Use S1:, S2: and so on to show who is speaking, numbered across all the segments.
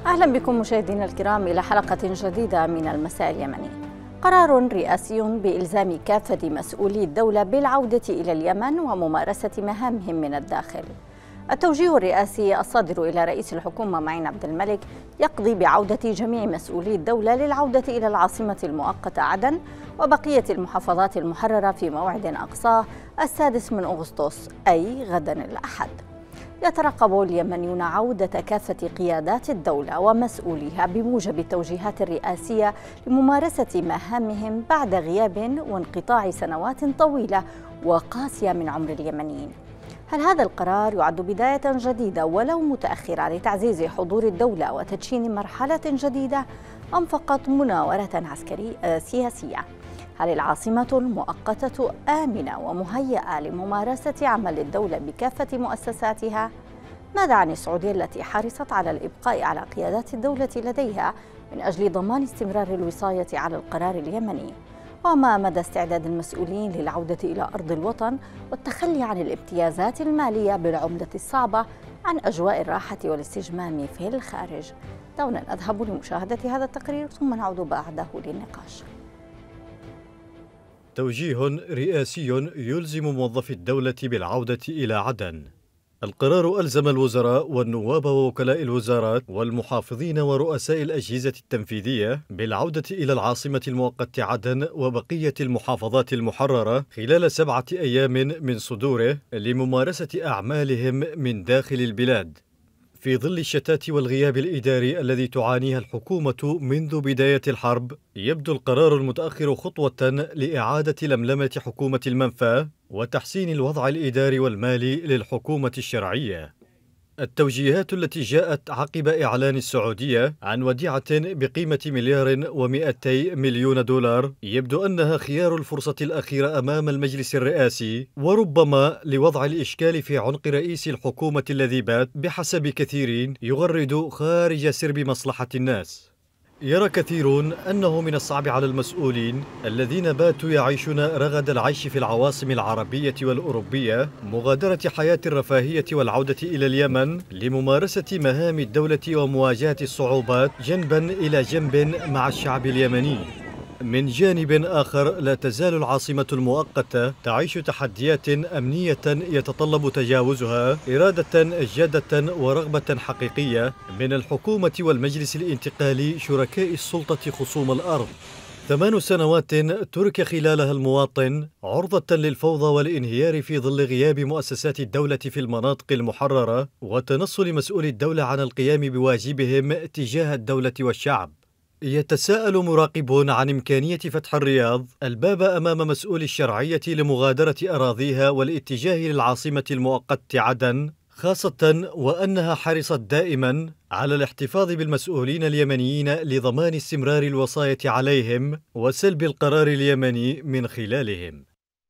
S1: أهلا بكم مشاهدينا الكرام إلى حلقة جديدة من المساء اليمني. قرار رئاسي بإلزام كافة مسؤولي الدولة بالعودة إلى اليمن وممارسة مهامهم من الداخل. التوجيه الرئاسي الصادر إلى رئيس الحكومة معين عبد الملك يقضي بعودة جميع مسؤولي الدولة للعودة إلى العاصمة المؤقتة عدن وبقية المحافظات المحررة في موعد أقصاه 6 أغسطس أي غدا الأحد. يترقب اليمنيون عودة كافة قيادات الدولة ومسؤوليها بموجب التوجيهات الرئاسية لممارسة مهامهم بعد غياب وانقطاع سنوات طويلة وقاسية من عمر اليمنيين. هل هذا القرار يعد بداية جديدة ولو متأخرة لتعزيز حضور الدولة وتدشين مرحلة جديدة أم فقط مناورة عسكرية سياسية؟ هل العاصمة المؤقتة آمنة ومهيئة لممارسة عمل الدولة بكافة مؤسساتها؟ ماذا عن السعودية التي حرصت على الإبقاء على قيادات الدولة لديها من أجل ضمان استمرار الوصاية على القرار اليمني؟ وما مدى استعداد المسؤولين للعودة إلى أرض الوطن والتخلي عن الامتيازات المالية بالعملة الصعبة عن أجواء الراحة والاستجمام في الخارج؟ دعونا نذهب لمشاهدة هذا التقرير ثم نعود بعده للنقاش.
S2: توجيه رئاسي يلزم موظفي الدولة بالعودة إلى عدن. القرار ألزم الوزراء والنواب ووكلاء الوزارات والمحافظين ورؤساء الأجهزة التنفيذية بالعودة إلى العاصمة المؤقتة عدن وبقية المحافظات المحررة خلال 7 أيام من صدوره لممارسة أعمالهم من داخل البلاد. في ظل الشتات والغياب الإداري الذي تعانيها الحكومة منذ بداية الحرب، يبدو القرار المتأخر خطوة لإعادة لملمة حكومة المنفى وتحسين الوضع الإداري والمالي للحكومة الشرعية. التوجيهات التي جاءت عقب إعلان السعودية عن وديعة بقيمة $200 مليون يبدو أنها خيار الفرصة الأخيرة أمام المجلس الرئاسي، وربما لوضع الإشكال في عنق رئيس الحكومة الذي بات بحسب كثيرين يغرد خارج سرب مصلحة الناس. يرى كثيرون أنه من الصعب على المسؤولين الذين باتوا يعيشون رغد العيش في العواصم العربية والأوروبية مغادرة حياة الرفاهية والعودة إلى اليمن لممارسة مهام الدولة ومواجهة الصعوبات جنبا إلى جنب مع الشعب اليمني. من جانب آخر، لا تزال العاصمة المؤقتة تعيش تحديات أمنية يتطلب تجاوزها إرادة جادة ورغبة حقيقية من الحكومة والمجلس الانتقالي شركاء السلطة خصوم الأرض. 8 سنوات ترك خلالها المواطن عرضة للفوضى والانهيار في ظل غياب مؤسسات الدولة في المناطق المحررة وتنصل مسؤولي الدولة عن القيام بواجبهم تجاه الدولة والشعب. يتساءل مراقبون عن إمكانية فتح الرياض الباب أمام مسؤول الشرعية لمغادرة أراضيها والاتجاه للعاصمة المؤقتة عدن، خاصة وأنها حرصت دائما على الاحتفاظ بالمسؤولين اليمنيين لضمان استمرار الوصاية عليهم وسلب القرار اليمني من خلالهم.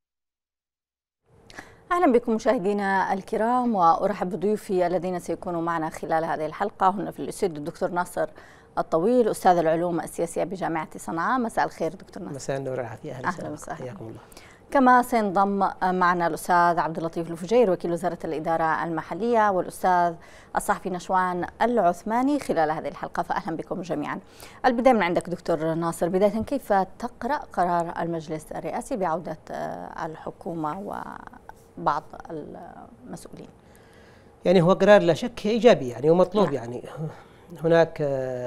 S1: أهلا بكم مشاهدينا الكرام، وأرحب بضيوفي الذين سيكونوا معنا خلال هذه الحلقة. هنا في الاستوديو الدكتور ناصر الطويل، أستاذ العلوم السياسية بجامعة صنعاء. مساء الخير دكتور ناصر.
S3: مساء النور والعافية.
S1: أهلا وسهلا،
S3: حياكم الله.
S1: كما سينضم معنا الأستاذ عبد اللطيف الفجير وكيل وزارة الإدارة المحلية والأستاذ الصحفي نشوان العثماني خلال هذه الحلقة، فأهلا بكم جميعا. البداية من عندك دكتور ناصر، بداية كيف تقرأ قرار المجلس الرئاسي بعودة الحكومة وبعض المسؤولين؟
S3: يعني هو قرار لا شك إيجابي يعني ومطلوب. يعني هناك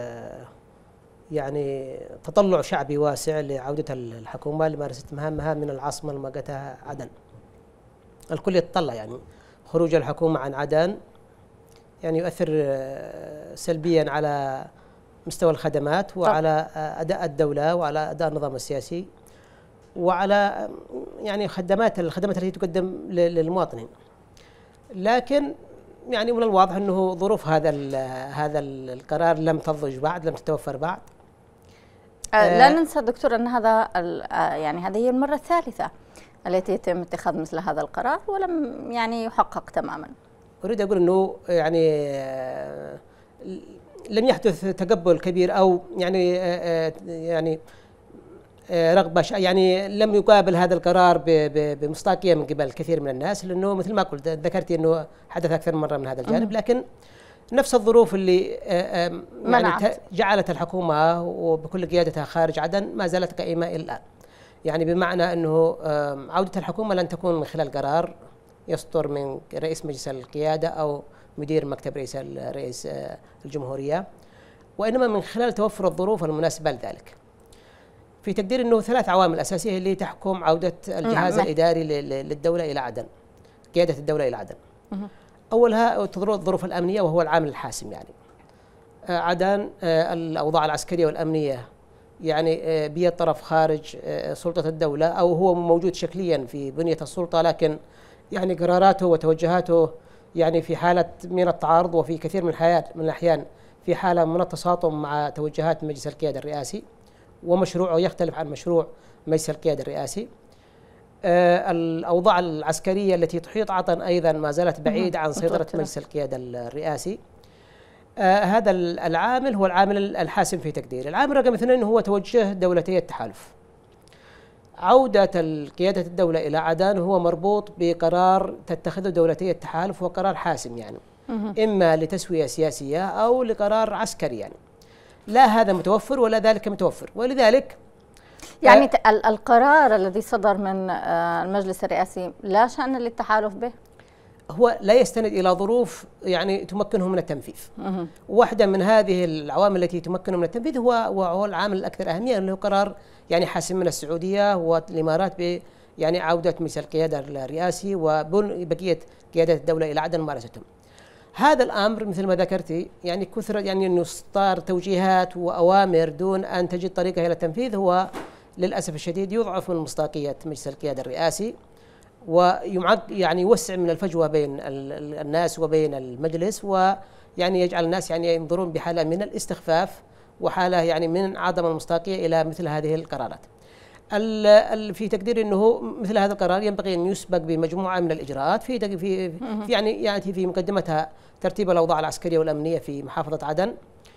S3: يعني تطلع شعبي واسع لعودة الحكومة لممارسة مهامها من العاصمة المؤقتة عدن. الكل يتطلع يعني خروج الحكومة عن عدن يعني يؤثر سلبيا على مستوى الخدمات وعلى أداء الدولة وعلى أداء النظام السياسي وعلى يعني الخدمات التي تقدم للمواطنين. لكن يعني من الواضح أنه ظروف هذا القرار لم تضج بعد، لم تتوفر بعد.
S1: لا ننسى دكتور أن يعني هذه هي المرة الثالثة التي يتم اتخاذ مثل هذا القرار ولم يعني يحقق تماما.
S3: أريد أقول أنه يعني لم يحدث تقبل كبير أو يعني رغبة يعني لم يقابل هذا القرار بمصداقية من قبل كثير من الناس، لأنه مثل ما قلت ذكرتي أنه حدث أكثر من مرة من هذا الجانب. لكن نفس الظروف اللي
S1: يعني
S3: جعلت الحكومة وبكل قيادتها خارج عدن ما زالت قائمة إلى الآن. يعني بمعنى أنه عودة الحكومة لن تكون من خلال قرار يصدر من رئيس مجلس القيادة أو مدير مكتب رئيس الجمهورية، وإنما من خلال توفر الظروف المناسبة لذلك. في تقدير أنه 3 عوامل أساسية اللي تحكم عودة الجهاز الإداري للدولة إلى عدن، قيادة الدولة إلى عدن. أولها الظروف الأمنية وهو العامل الحاسم. يعني عدن الأوضاع العسكرية والأمنية يعني بيد طرف خارج سلطة الدولة، أو هو موجود شكليا في بنية السلطة، لكن يعني قراراته وتوجهاته يعني في حالة من التعارض، وفي كثير من الأحيان في حالة من التصادم مع توجهات مجلس القيادة الرئاسي، ومشروعه يختلف عن مشروع مجلس القيادة الرئاسي. الأوضاع العسكرية التي تحيط عدن أيضا ما زالت بعيدة عن سيطرة مجلس القيادة الرئاسي. هذا العامل هو العامل الحاسم في تقديري. العامل رقم 2 هو توجه دولتي التحالف. عودة قيادة الدولة إلى عدن هو مربوط بقرار تتخذه دولتي التحالف، هو قرار حاسم يعني إما لتسوية سياسية أو لقرار عسكري. يعني لا هذا متوفر ولا ذلك متوفر، ولذلك
S1: يعني القرار الذي صدر من المجلس الرئاسي لا شأن للتحالف به؟
S3: هو لا يستند إلى ظروف يعني تمكنه من التنفيذ. واحدة من هذه العوامل التي تمكنه من التنفيذ هو العامل الأكثر أهمية، اللي هو قرار يعني حاسم من السعودية والإمارات ب يعني عودة مجلس القيادة الرئاسي وبقية قيادة الدولة إلى عدن ممارستهم. هذا الأمر مثل ما ذكرتي يعني كثر يعني أنه صار توجيهات وأوامر دون أن تجد طريقة إلى التنفيذ، هو للأسف الشديد يضعف من مصداقية مجلس القيادة الرئاسي، ويعني يوسع من الفجوة بين الناس وبين المجلس، ويعني يجعل الناس يعني ينظرون بحالة من الاستخفاف وحالة يعني من عدم المصداقية إلى مثل هذه القرارات. في تقديري أنه مثل هذا القرار ينبغي أن يسبق بمجموعة من الإجراءات في يعني يأتي في مقدمتها ترتيب الأوضاع العسكرية والأمنية في محافظة عدن،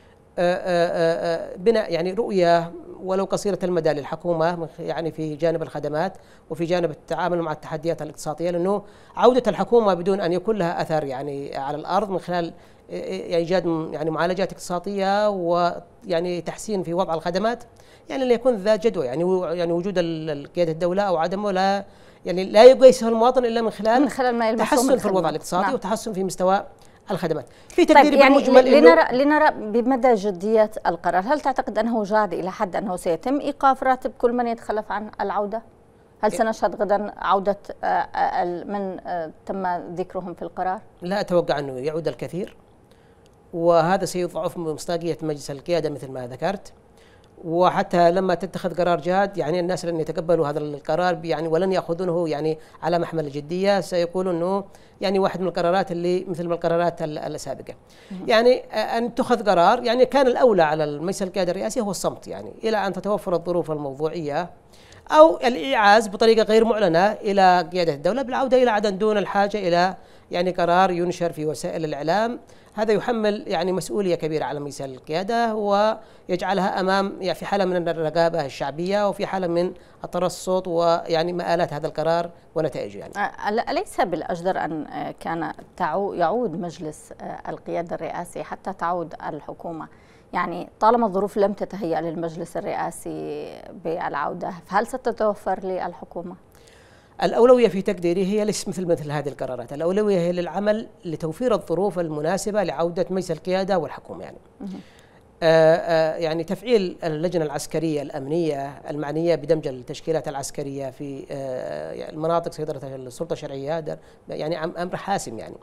S3: بناء يعني رؤية ولو قصيرة المدى للحكومة يعني في جانب الخدمات وفي جانب التعامل مع التحديات الاقتصادية، لأنه عودة الحكومة بدون أن يكون لها أثر يعني على الأرض من خلال إيجاد يعني معالجات اقتصادية ويعني تحسين في وضع الخدمات يعني لا يكون ذا جدوى. يعني وجود قيادة الدولة أو عدمه لا يعني لا يقيسه المواطن إلا من خلال
S1: ما
S3: تحسن في الوضع الاقتصادي. نعم. وتحسن في مستوى الخدمات. في
S1: تقديري طيب يعني لنرى بمدى جدية القرار، هل تعتقد أنه جاد إلى حد أنه سيتم إيقاف راتب كل من يتخلف عن العودة؟ هل سنشهد غدا عودة من تم ذكرهم في القرار؟
S3: لا أتوقع أنه يعود الكثير، وهذا سيضعف من مصداقية مجلس القيادة مثل ما ذكرت. وحتى لما تتخذ قرار جاد يعني الناس لن يتقبلوا هذا القرار يعني ولن يأخذونه يعني على محمل الجدية، سيقولون أنه يعني واحد من القرارات اللي مثل ما القرارات السابقة. يعني أن تأخذ قرار يعني كان الأولى على المجلس القيادة الرئاسي هو الصمت يعني إلى أن تتوفر الظروف الموضوعية أو الإيعاز بطريقة غير معلنة إلى قيادة الدولة بالعودة إلى عدن دون الحاجة إلى يعني قرار ينشر في وسائل الإعلام. هذا يحمل يعني مسؤولية كبيرة على مجلس القيادة ويجعلها أمام يعني في حالة من الرقابة الشعبية وفي حالة من الترصد ويعني مآلات هذا القرار ونتائجه. يعني
S1: أليس بالأجدر أن كان يعود مجلس القيادة الرئاسي حتى تعود الحكومة؟ يعني طالما الظروف لم تتهيأ للمجلس الرئاسي بالعودة، فهل ستتوفر للحكومة؟
S3: الأولوية في تقديري هي ليس مثل هذه القرارات، الأولوية هي للعمل لتوفير الظروف المناسبة لعودة مجلس القيادة والحكومة. يعني يعني تفعيل اللجنة العسكرية الأمنية المعنية بدمج التشكيلات العسكرية في المناطق سيطرة السلطة الشرعية، هذا يعني أمر حاسم. يعني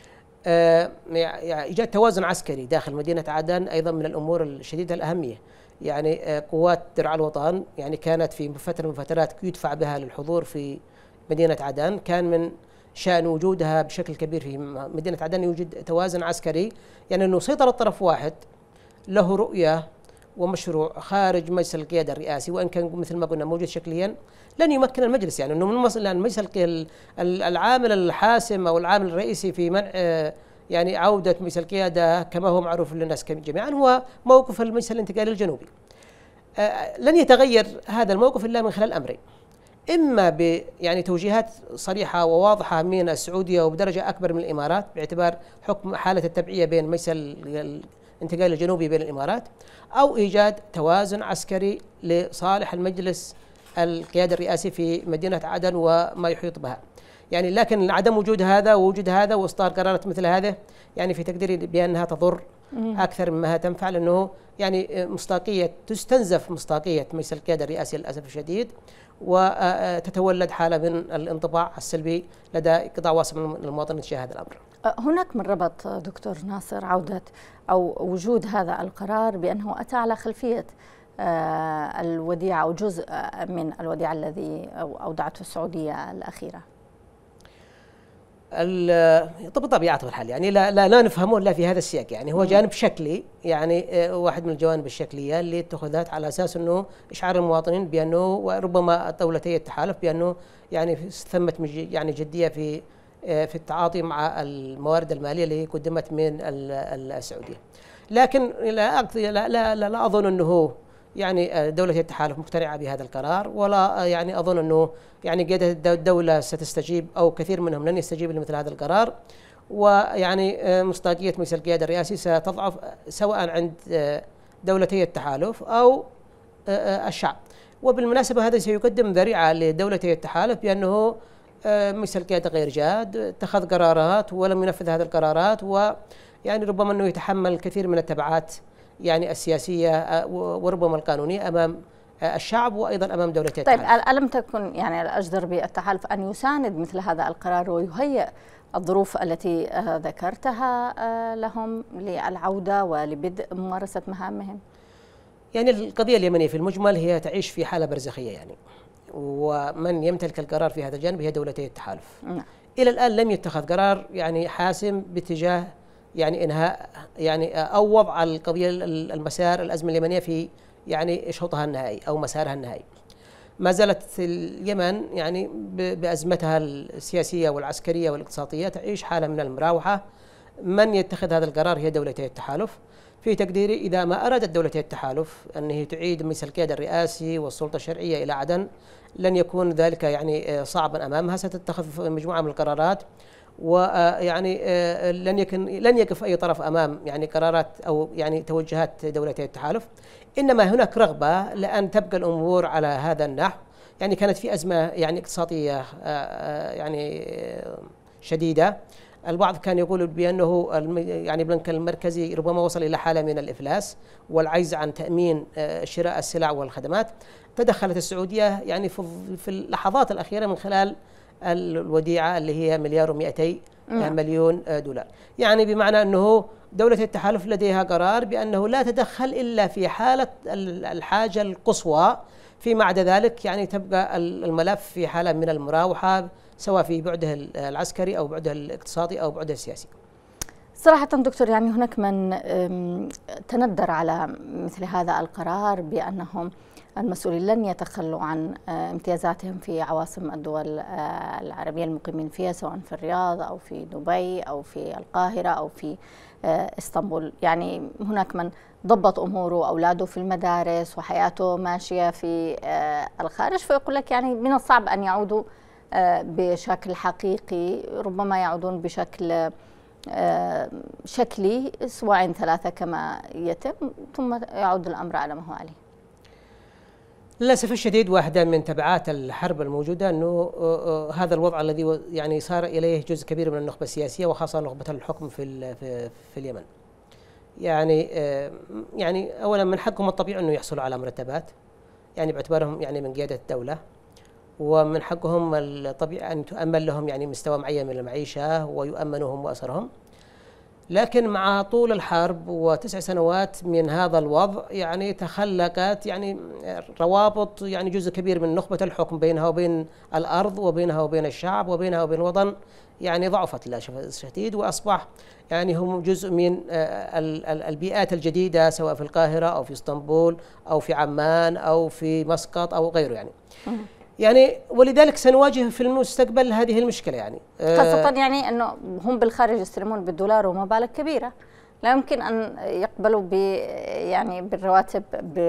S3: إيجاد توازن عسكري داخل مدينة عدن أيضا من الأمور الشديدة الأهمية. يعني قوات درع الوطن يعني كانت في فترة من الفترات يدفع بها للحضور في مدينة عدن، كان من شأن وجودها بشكل كبير في مدينة عدن يوجد توازن عسكري، يعني أنه سيطرة طرف واحد له رؤية ومشروع خارج مجلس القيادة الرئاسي، وإن كان مثل ما قلنا موجود شكليا لن يمكن المجلس يعني أنه من مجلس العامل الحاسم أو العامل الرئيسي في منع يعني عودة مجلس القيادة كما هو معروف للناس جميعا هو موقف المجلس الانتقالي الجنوبي. لن يتغير هذا الموقف إلا من خلال أمرين: إما ب يعني توجيهات صريحة وواضحة من السعودية وبدرجة أكبر من الإمارات باعتبار حكم حالة التبعية بين مجلس الانتقال الجنوبي بين الإمارات، أو إيجاد توازن عسكري لصالح المجلس القيادة الرئاسي في مدينة عدن وما يحيط بها. يعني لكن عدم وجود هذا ووجود هذا وإصدار قرارات مثل هذه يعني في تقديري بأنها تضر أكثر مما تنفع، لأنه يعني تستنزف مصداقية مجلس القيادة الرئاسي للأسف الشديد، وتتولد حالة من الانطباع السلبي لدى قطاع واسع من المواطنين تجاه هذا الأمر.
S1: هناك من ربط دكتور ناصر عودة أو وجود هذا القرار بأنه أتى على خلفية الوديعة أو جزء من الوديعة الذي أودعته السعودية الأخيرة.
S3: بطبيعة الحال يعني لا نفهمه الا في هذا السياق. يعني هو جانب شكلي، يعني واحد من الجوانب الشكليه اللي اتخذت على اساس انه اشعار المواطنين بانه وربما دولتي التحالف بانه يعني ثمه يعني جديه في التعاطي مع الموارد الماليه اللي قدمت من السعوديه. لكن لا اظن انه يعني دولة التحالف مقتنعة بهذا القرار، ولا يعني أظن أنه يعني قيادة الدولة ستستجيب أو كثير منهم لن يستجيب لمثل هذا القرار. ويعني مصداقية مجلس القيادة الرئاسي ستضعف سواء عند دولتي التحالف أو الشعب. وبالمناسبة هذا سيقدم ذريعة لدولتي التحالف بأنه مجلس القيادة غير جاد، اتخذ قرارات ولم ينفذ هذه القرارات، ويعني ربما أنه يتحمل الكثير من التبعات يعني السياسية وربما القانونية أمام الشعب وأيضا أمام دولة التحالف.
S1: طيب ألم تكن يعني الأجدر بالتحالف أن يساند مثل هذا القرار ويهيئ الظروف التي ذكرتها لهم للعودة ولبدء ممارسة مهامهم؟
S3: يعني القضية اليمنية في المجمل هي تعيش في حالة برزخية يعني، ومن يمتلك القرار في هذا الجانب هي دولتي التحالف. إلى الآن لم يتخذ قرار يعني حاسم باتجاه يعني إنهاء يعني أو وضع القضية المسار الأزمة اليمنية في يعني شوطها النهائي أو مسارها النهائي. ما زالت اليمن يعني بأزمتها السياسية والعسكرية والاقتصادية تعيش حالة من المراوحة. من يتخذ هذا القرار هي دولتي التحالف. في تقديري إذا ما أرادت دولتي التحالف أنه تعيد مجلس القيادة الرئاسي والسلطة الشرعية إلى عدن لن يكون ذلك يعني صعبا أمامها، ستتخذ مجموعة من القرارات، ويعني لن يقف أي طرف أمام يعني قرارات أو يعني توجهات دولتي التحالف. إنما هناك رغبة لأن تبقى الأمور على هذا النحو. يعني كانت في أزمة يعني اقتصادية يعني شديدة. البعض كان يقول بأنه يعني البنك المركزي ربما وصل إلى حالة من الإفلاس والعجز عن تأمين شراء السلع والخدمات. تدخلت السعودية يعني في اللحظات الأخيرة من خلال الوديعة اللي هي 1,200,000,000 دولار. يعني بمعنى أنه دولة التحالف لديها قرار بأنه لا تدخل إلا في حالة الحاجة القصوى، فيما عدا ذلك يعني تبقى الملف في حالة من المراوحة سواء في بعده العسكري أو بعده الاقتصادي أو بعده السياسي.
S1: صراحة دكتور يعني هناك من تندر على مثل هذا القرار بأنهم المسؤولين لن يتخلوا عن امتيازاتهم في عواصم الدول العربية المقيمين فيها، سواء في الرياض أو في دبي أو في القاهرة أو في اسطنبول. يعني هناك من ضبط أموره أولاده في المدارس وحياته ماشية في الخارج، فيقول لك يعني من الصعب أن يعودوا بشكل حقيقي، ربما يعودون بشكل شكلي أسبوعين 3 كما يتم، ثم يعود الأمر على ما هو عليه.
S3: للأسف الشديد واحدة من تبعات الحرب الموجودة أنه هذا الوضع الذي يعني صار إليه جزء كبير من النخبة السياسية وخاصة نخبة الحكم في اليمن. يعني أولا من حقهم الطبيعي أنه يحصلوا على مرتبات يعني باعتبارهم يعني من قيادة الدولة، ومن حقهم الطبيعي أن تؤمن لهم يعني مستوى معين من المعيشة ويؤمنهم وأسرهم. لكن مع طول الحرب و9 سنوات من هذا الوضع يعني تخلقت يعني روابط يعني جزء كبير من نخبة الحكم بينها وبين الأرض وبينها وبين الشعب وبينها وبين الوطن يعني ضعفت للأسف الشديد، وأصبح يعني هم جزء من البيئات الجديدة سواء في القاهرة أو في اسطنبول أو في عمان أو في مسقط أو غيره يعني ولذلك سنواجه في المستقبل هذه المشكلة يعني
S1: خاصة يعني أنه هم بالخارج يستلمون بالدولار ومبالغ كبيرة، لا يمكن أن يقبلوا يعني بالرواتب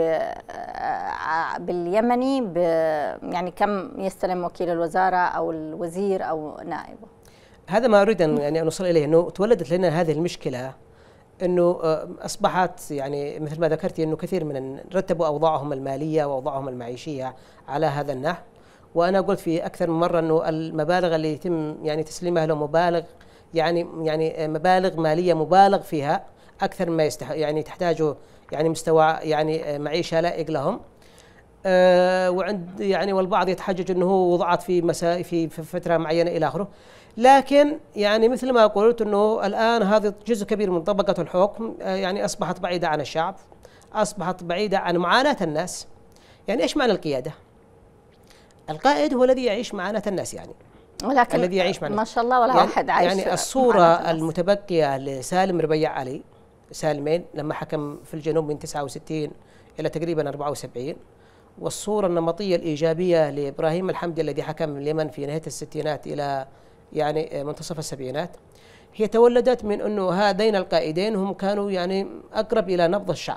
S1: باليمني يعني كم يستلم وكيل الوزارة أو الوزير أو نائبه؟
S3: هذا ما أريد أن يعني نوصل إليه، أنه تولدت لنا هذه المشكلة، أنه أصبحت يعني مثل ما ذكرتي أنه كثير من رتبوا أوضاعهم المالية وأوضاعهم المعيشية على هذا النحو. وأنا قلت في أكثر من مرة أنه المبالغ اللي يتم يعني تسليمها له مبالغ يعني مبالغ مالية مبالغ فيها أكثر ما يعني تحتاجه يعني مستوى يعني معيشة لائق لهم. وعند يعني والبعض يتحجج أنه وضعت في فترة معينة إلى آخره. لكن يعني مثل ما قلت أنه الآن هذا جزء كبير من طبقة الحكم يعني أصبحت بعيدة عن الشعب، أصبحت بعيدة عن معاناة الناس. يعني إيش معنى القيادة؟ القائد هو الذي يعيش معاناة الناس، يعني
S1: ولكن
S3: الذي يعيش معاناة،
S1: ما شاء الله ولا واحد عايش.
S3: يعني الصورة المتبقية لسالم ربيع علي، سالمين لما حكم في الجنوب من 69 إلى تقريبا 74، والصورة النمطية الإيجابية لإبراهيم الحمدي الذي حكم اليمن في نهاية الستينات إلى يعني منتصف السبعينات، هي تولدت من أنه هذين القائدين هم كانوا يعني أقرب إلى نبض الشعب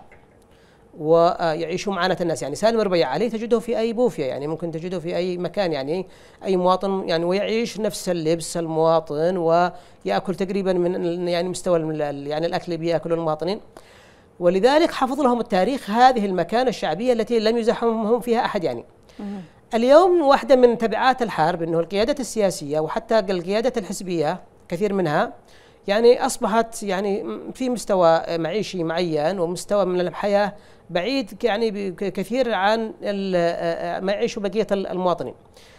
S3: ويعيشوا معاناة الناس. يعني سالم ربيع علي تجده في أي بوفية، يعني ممكن تجده في أي مكان، يعني أي مواطن يعني، ويعيش نفس اللبس المواطن ويأكل تقريبا من يعني مستوى يعني الأكل اللي بيأكله المواطنين. ولذلك حفظ لهم التاريخ هذه المكانة الشعبية التي لم يزاحمهم فيها أحد. يعني اليوم واحدة من تبعات الحرب أنه القيادة السياسية وحتى القيادة الحزبية كثير منها يعني أصبحت يعني في مستوى معيشي معين ومستوى من الحياة بعيد يعني كثير عن ما يعيشه بقية المواطنين.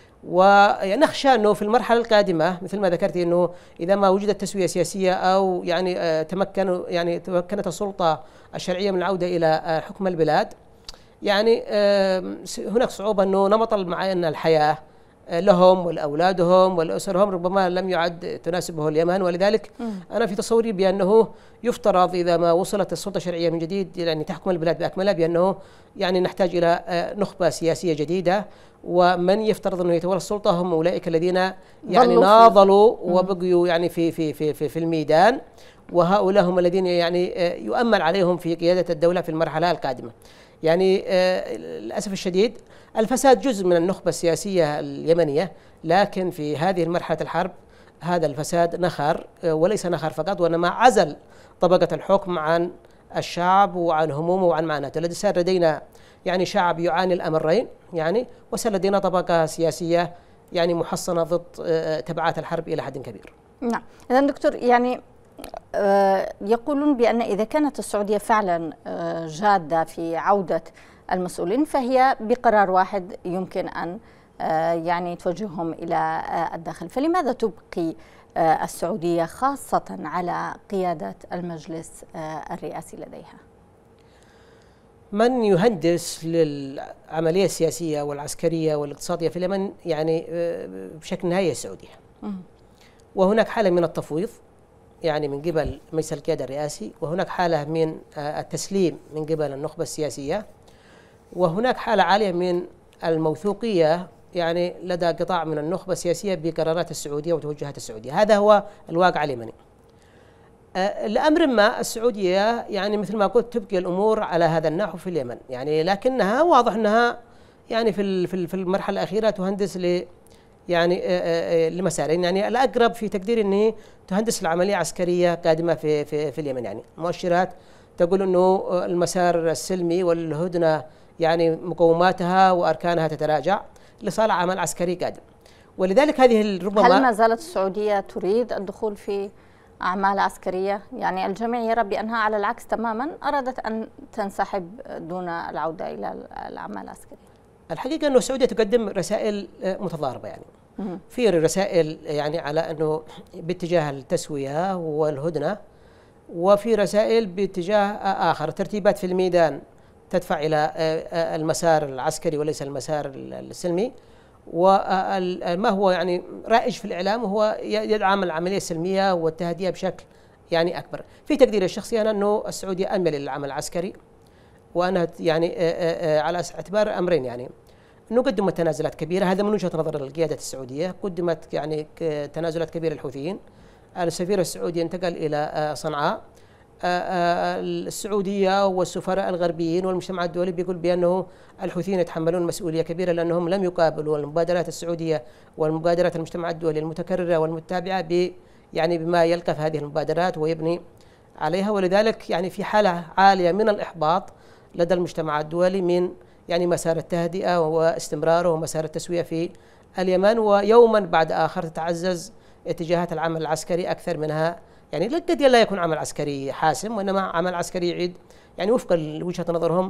S3: ونخشى أنه في المرحلة القادمة مثل ما ذكرت أنه إذا ما وجدت تسوية سياسية أو يعني تمكنت السلطة الشرعية من العودة إلى حكم البلاد، يعني هناك صعوبة أنه نمط الحياة لهم ولأولادهم ولأسرهم ربما لم يعد تناسبه اليمن. ولذلك أنا في تصوري بأنه يفترض إذا ما وصلت السلطة الشرعية من جديد يعني تحكم البلاد بأكملها بأنه يعني نحتاج إلى نخبة سياسية جديدة، ومن يفترض أنه يتولى السلطة هم أولئك الذين يعني ناضلوا وبقيوا يعني في الميدان، وهؤلاء هم الذين يعني يؤمل عليهم في قيادة الدولة في المرحلة القادمة. يعني للأسف الشديد الفساد جزء من النخبة السياسية اليمنية، لكن في هذه المرحلة الحرب هذا الفساد نخر، وليس نخر فقط وإنما عزل طبقة الحكم عن الشعب وعن همومه وعن معاناته. الذي صار لدينا يعني شعب يعاني الأمرين يعني، وصار لدينا طبقة سياسية يعني محصنة ضد تبعات الحرب إلى حد كبير.
S1: نعم. إذا دكتور يعني يقولون بأن إذا كانت السعودية فعلا جادة في عودة المسؤولين فهي بقرار واحد يمكن أن يعني توجههم إلى الداخل، فلماذا تبقي السعودية خاصة على قيادة المجلس الرئاسي لديها؟
S3: من يهندس للعملية السياسية والعسكرية والاقتصادية في اليمن يعني بشكل نهائي السعودية، وهناك حالة من التفويض يعني من قبل مجلس القيادة الرئاسي، وهناك حالة من التسليم من قبل النخبة السياسية، وهناك حالة عالية من الموثوقية يعني لدى قطاع من النخبة السياسية بقرارات السعودية وتوجهات السعودية. هذا هو الواقع اليمني. لأمر ما السعودية يعني مثل ما قلت تبقي الأمور على هذا النحو في اليمن، يعني لكنها واضح أنها يعني في المرحلة الأخيرة تهندس يعني لمسارين. يعني الأقرب في تقدير أنه تهندس العملية عسكرية قادمة في اليمن. يعني مؤشرات تقول أنه المسار السلمي والهدنة يعني مقوماتها وأركانها تتراجع لصالح عمل عسكري قادم. ولذلك هذه ربما
S1: هل ما زالت السعودية تريد الدخول في أعمال عسكرية؟ يعني الجميع يرى بأنها على العكس تماما أرادت أن تنسحب دون العودة إلى الأعمال العسكرية.
S3: الحقيقة أنه السعودية تقدم رسائل متضاربة، يعني في رسائل يعني على أنه باتجاه التسوية والهدنة، وفي رسائل باتجاه آخر ترتيبات في الميدان تدفع إلى المسار العسكري وليس المسار السلمي. وما هو يعني رائج في الإعلام هو يدعم العملية السلمية والتهدئة بشكل يعني أكبر. في تقديري الشخصي أنا أنه السعودية أميل إلى العمل العسكري، وأنا يعني على اعتبار أمرين، يعني أنه قدمت تنازلات كبيرة، هذا من وجهة نظر القيادة السعودية، قدمت يعني تنازلات كبيرة للحوثيين. السفير السعودي انتقل إلى صنعاء، السعودية والسفراء الغربيين والمجتمع الدولي بيقول بأنه الحوثيين يتحملون مسؤولية كبيرة لأنهم لم يقابلوا المبادرات السعودية والمبادرات المجتمع الدولي المتكررة والمتابعة يعني بما يلقى في هذه المبادرات ويبني عليها، ولذلك يعني في حالة عالية من الإحباط لدى المجتمع الدولي من يعني مسار التهدئة واستمراره ومسار التسوية في اليمن، ويوما بعد آخر تتعزز اتجاهات العمل العسكري أكثر منها، يعني قد لا يكون عمل عسكري حاسم وإنما عمل عسكري يعيد يعني وفقا لوجهة نظرهم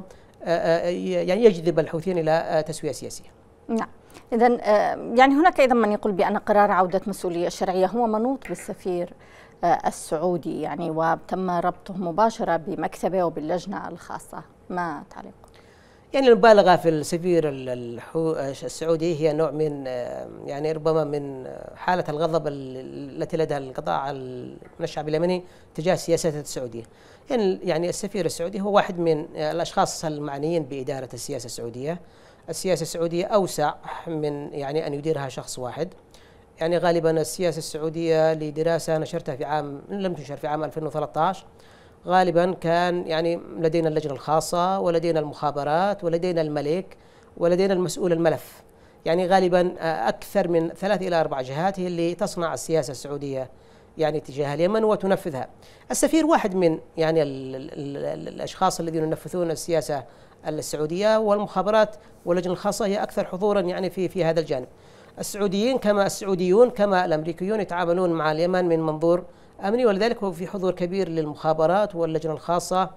S3: يعني يجذب الحوثيين إلى تسوية سياسية.
S1: نعم، إذا يعني هناك أيضا من يقول بأن قرار عودة مسؤولية الشرعية هو منوط بالسفير السعودي يعني، وتم ربطه مباشرة بمكتبه وباللجنة الخاصة، ما تعليق؟
S3: يعني المبالغة في السفير السعودي هي نوع من يعني ربما من حالة الغضب التي لدى القطاع من الشعب اليمني تجاه سياسات السعودية. يعني السفير السعودي هو واحد من الأشخاص المعنيين بإدارة السياسة السعودية. السياسة السعودية أوسع من يعني أن يديرها شخص واحد. يعني غالبا السياسة السعودية لدراسة نشرتها في لم تنشر في عام 2013، غالبا كان يعني لدينا اللجنة الخاصة ولدينا المخابرات ولدينا الملك ولدينا المسؤول الملف، يعني غالبا أكثر من 3 إلى 4 جهات هي اللي تصنع السياسة السعودية يعني تجاه اليمن وتنفذها. السفير واحد من يعني الأشخاص الذين ينفذون السياسة السعودية، والمخابرات واللجنة الخاصة هي أكثر حضورا يعني في هذا الجانب. السعوديون كما الأمريكيون يتعاملون مع اليمن من منظور أمني، ولذلك هو في حضور كبير للمخابرات واللجنة الخاصة.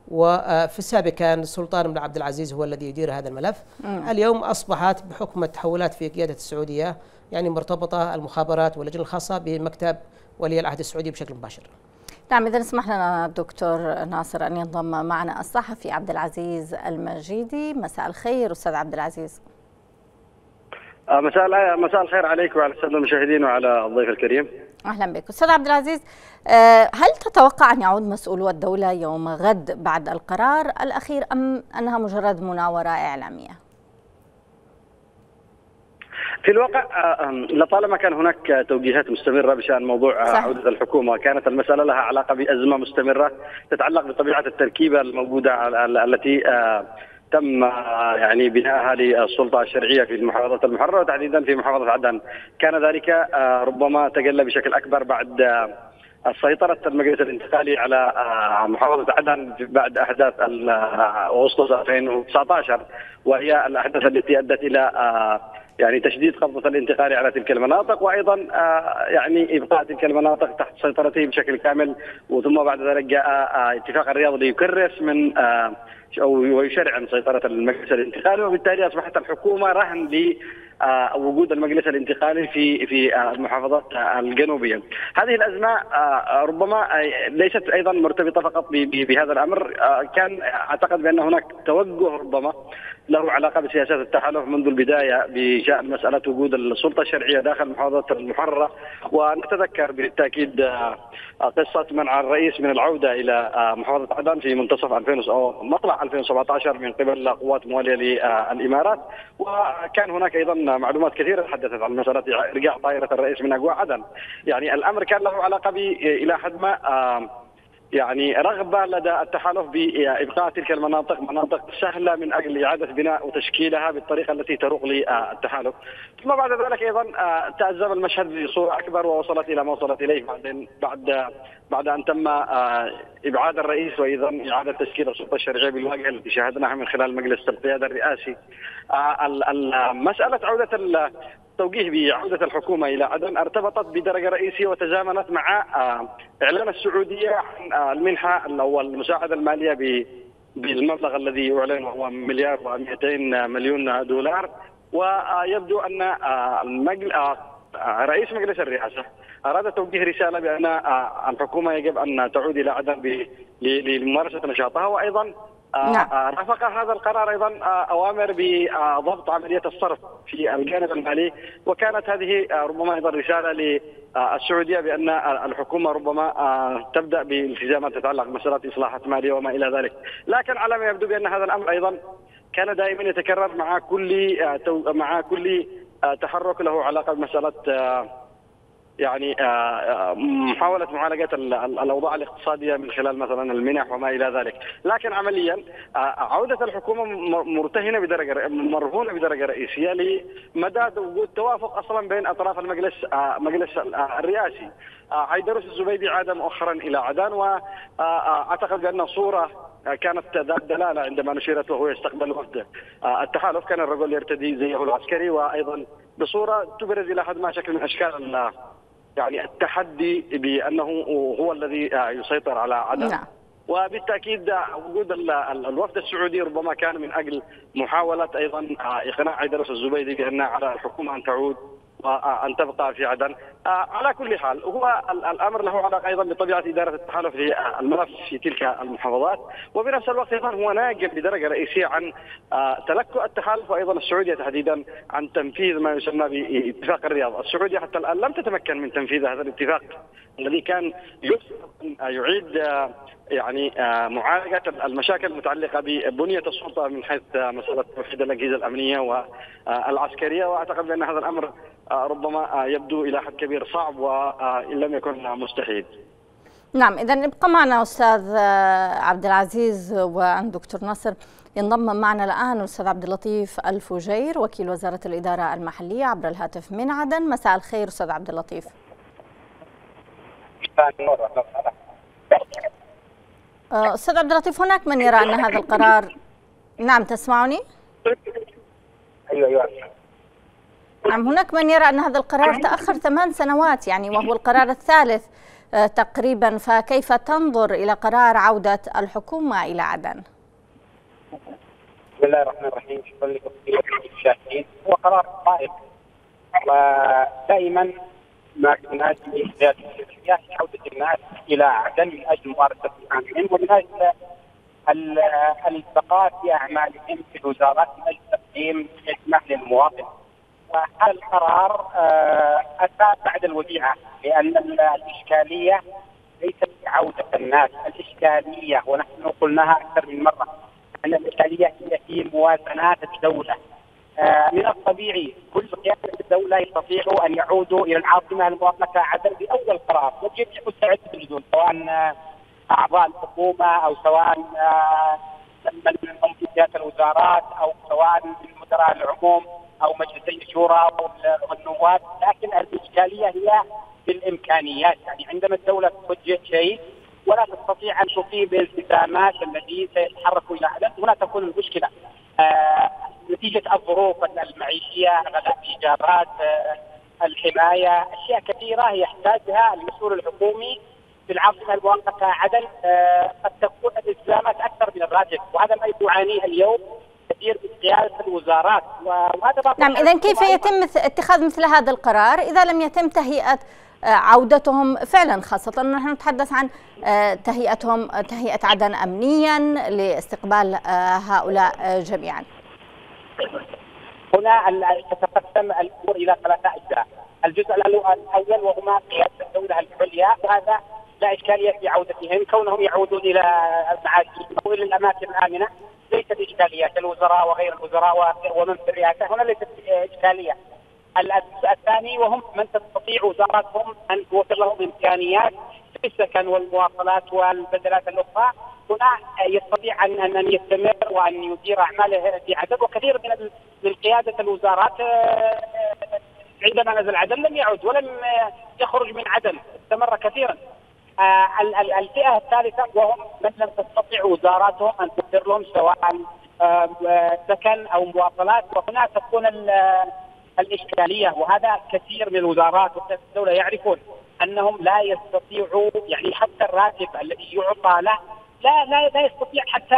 S3: وفي السابق كان السلطان بن عبد العزيز هو الذي يدير هذا الملف. اليوم أصبحت بحكم التحولات في قيادة السعودية يعني مرتبطة المخابرات واللجنة الخاصة بمكتب ولي العهد السعودي بشكل مباشر.
S1: نعم، إذا اسمح لنا دكتور ناصر أن ينضم معنا الصحفي عبد العزيز المجيدي. مساء الخير أستاذ عبد العزيز.
S4: مساء الخير عليك وعلى السادة المشاهدين وعلى الضيف الكريم.
S1: أهلا بك أستاذ عبد العزيز. هل تتوقع أن يعود مسؤولو الدولة يوم غد بعد القرار الأخير أم أنها مجرد مناورة إعلامية؟
S4: في الواقع لطالما كان هناك توجيهات مستمرة بشأن موضوع عودة الحكومة، كانت المسألة لها علاقة بأزمة مستمرة تتعلق بطبيعة التركيبة الموجودة التي تم يعني بناءها للسلطة الشرعية في المحافظة المحررة وتحديدا في محافظة عدن. كان ذلك ربما تجلى بشكل أكبر بعد سيطرة المجلس الانتقالي على محافظة عدن بعد أحداث أغسطس 2019، وهي الأحداث التي أدت إلى يعني تشديد قبضة الانتقالي على تلك المناطق، وأيضا يعني إبقاء تلك المناطق تحت سيطرته بشكل كامل. وثم بعد ذلك جاء اتفاق الرياض ليكرس من ويشرعن سيطرة المجلس الانتقالي، وبالتالي أصبحت الحكومة رهن لوجود المجلس الانتقالي في المحافظات الجنوبية. هذه الأزمة ربما ليست أيضا مرتبطة فقط بهذا الأمر، كان أعتقد بأن هناك توجه ربما له علاقة بسياسات التحالف منذ البداية بشأن مسألة وجود السلطة الشرعية داخل محافظة المحررة. ونتذكر بالتأكيد قصة منع الرئيس من العودة إلى محافظة عدن في منتصف أو مطلع 2017 من قبل قوات موالية للإمارات، وكان هناك أيضا معلومات كثيرة تحدثت عن مسألة إرجاع طائرة الرئيس من أجواء عدن. يعني الأمر كان له علاقة إلى حد ما يعني رغبة لدى التحالف بإبقاء تلك المناطق مناطق سهلة من أجل إعادة بناء وتشكيلها بالطريقة التي تروق للتحالف. ثم بعد ذلك أيضا تأزم المشهد بصورة أكبر ووصلت إلى ما وصلت إليه بعد أن تم إبعاد الرئيس وأيضا إعادة تشكيل السلطة الشرعية بالواقع التي شاهدناها من خلال مجلس القيادة الرئاسي. مسألة عودة التوجيه بعودة الحكومة إلى عدن ارتبطت بدرجة رئيسية وتزامنت مع إعلان السعودية عن المنحة أو المساعدة المالية بالمبلغ الذي يعلن وهو 1,200,000,000 دولار. ويبدو أن رئيس مجلس الرئاسة أراد توجيه رسالة بأن الحكومة يجب أن تعود إلى عدن لممارسة نشاطها، وأيضا رافق هذا القرار أيضا أوامر بضبط عملية الصرف في الجانب المالي. وكانت هذه ربما أيضا رسالة للسعودية بأن الحكومة ربما تبدأ بالتزامات تتعلق بمسألة إصلاحات مالية وما إلى ذلك. لكن على ما يبدو بأن هذا الأمر أيضا كان دائما يتكرر مع كل تحرك له علاقة بمسألة يعني محاولة معالجة الأوضاع الاقتصادية من خلال مثلا المنح وما إلى ذلك. لكن عمليا عودة الحكومة مرتهنة بدرجة مرهونة بدرجة رئيسية لمدى وجود توافق أصلا بين أطراف مجلس الرئاسي. عيدروس الزبيدي عاد مؤخرا إلى عدن، وأعتقد بأن صورة كانت ذات دلالة عندما نشرت وهو يستقبل وفد التحالف، كان الرجل يرتدي زيه العسكري، وأيضا بصورة تبرز إلى حد ما شكل من أشكال يعني التحدي بأنه هو الذي يسيطر على عدن. وبالتأكيد وجود الوفد السعودي ربما كان من أجل محاولة أيضا إقناع عيدروس الزبيدي بأن على الحكومة أن تعود وأن تبقى في عدن. على كل حال هو الأمر له علاقة أيضا بطبيعة إدارة التحالف للملف في تلك المحافظات، وبنفس الوقت أيضا هو ناقل بدرجة رئيسية عن تلكؤ التحالف وأيضا السعودية تحديدا عن تنفيذ ما يسمى باتفاق الرياض. السعودية حتى الآن لم تتمكن من تنفيذ هذا الاتفاق الذي كان يعيد يعني معالجة المشاكل المتعلقة ببنية السلطة من حيث مسألة توحيد الأجهزة الأمنية والعسكرية. وأعتقد بأن هذا الأمر ربما يبدو إلى حد كبير صعب وإن لم يكن مستحيل.
S1: نعم، إذن ابقى معنا أستاذ عبد العزيز. وعن دكتور نصر ينضم معنا الآن أستاذ عبد اللطيف الفجير وكيل وزارة الإدارة المحلية عبر الهاتف من عدن. مساء الخير أستاذ عبد اللطيف. أستاذ عبد اللطيف، هناك من يرى أن هذا القرار، نعم تسمعني؟
S5: أيوة.
S1: نعم، هناك من يرى أن هذا القرار تأخر 8 سنوات يعني، وهو القرار الثالث تقريبا، فكيف تنظر إلى قرار عودة الحكومة إلى عدن؟
S5: بسم الله الرحمن الرحيم. شكرا لكم المشاهدين. هو قرار صائب، ودائما ما كنا في عودة الناس إلى عدن من أجل ممارسة مهامهم ومن أجل البقاء في أعمالهم في الوزارات من أجل تقديم خدمة للمواطن. وهذا القرار أتى بعد الوديعة، لأن الإشكالية ليست عودة الناس، الإشكالية ونحن قلناها أكثر من مرة أن الإشكالية هي في موازنات الدولة. من الطبيعي كل قيادة الدولة يستطيعوا أن يعودوا إلى العاصمة المؤقتة عدن بأول قرار، ويجب مستعد بالجدول سواء أعضاء الحكومة أو سواء من هم في سياسة الوزارات أو سواء من مدراء العموم أو مجلسي الشورى والنواب. لكن الإشكالية هي في الإمكانيات، يعني عندما الدولة توجه شيء ولا تستطيع أن تقيم الالتزامات التي سيتحرك إلى عدن، هنا تكون المشكلة نتيجة الظروف المعيشية، غلاء الإيجارات، الحماية، أشياء كثيرة يحتاجها المسؤول الحكومي في العاصمة المؤقتة عدن. قد تكون الالتزامات أكثر من الراتب، وهذا ما يعانيه اليوم كثير من قيادة الوزارات. وهذا
S1: نعم، إذن كيف يتم اتخاذ مثل هذا القرار إذا لم يتم تهيئة عودتهم فعلا، خاصة نحن نتحدث عن تهيئة عدن أمنيا لاستقبال هؤلاء جميعا؟
S5: هنا تتقسم الأمور إلى 3 أجزاء. الجزء الأول وهما قيادة الدولة العليا، وهذا لا إشكالية في عودتهم، كونهم يعودون إلى المعاشين أو إلى الأماكن الآمنة ليست إشكالية، كالوزراء وغير الوزراء ومن في الرئاسة، هنا ليست إشكالية. الجزء الثاني وهم من تستطيع وزاراتهم أن توفر لهم إمكانيات في السكن والمواصلات والبدلات الأخرى، هنا يستطيع أن يستمر وأن يدير أعماله في عدن. وكثير من قيادة الوزارات عندما نزل عدن لم يعد ولم يخرج من عدن، استمر كثيرا. الفئة الثالثة وهم من لم تستطيع وزاراتهم أن توفر لهم سواء سكن أو مواصلات، وهنا تكون الإشكالية. وهذا كثير من الوزارات والدولة يعرفون أنهم لا يستطيعوا، يعني حتى الراتب الذي يعطى له لا يستطيع حتى